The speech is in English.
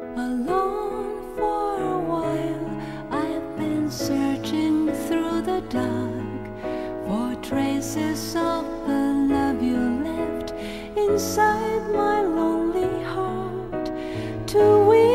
Alone for a while, I've been searching through the dark for traces of the love you left inside my lonely heart. To